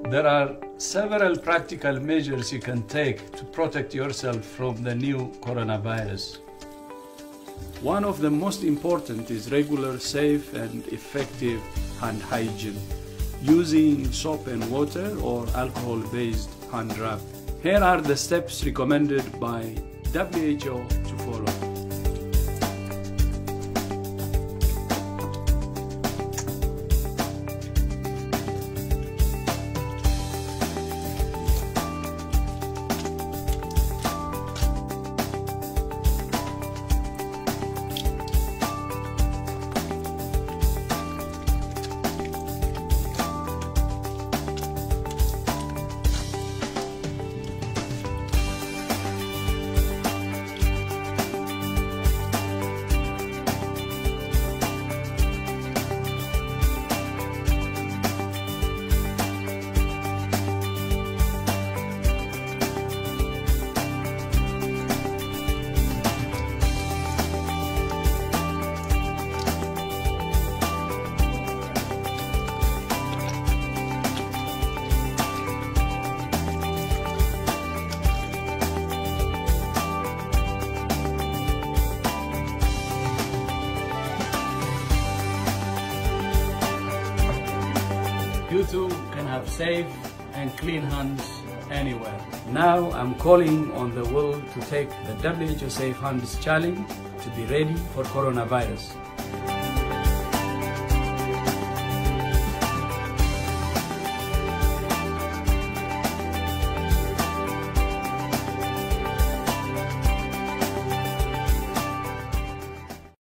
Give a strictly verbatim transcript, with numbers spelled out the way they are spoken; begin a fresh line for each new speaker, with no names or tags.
There are several practical measures you can take to protect yourself from the new coronavirus. One of the most important is regular, safe and effective hand hygiene, using soap and water or alcohol-based hand rub. Here are the steps recommended by W H O to follow. You too can have safe and clean hands anywhere. Now I'm calling on the world to take the W H O Safe Hands Challenge to be ready for coronavirus.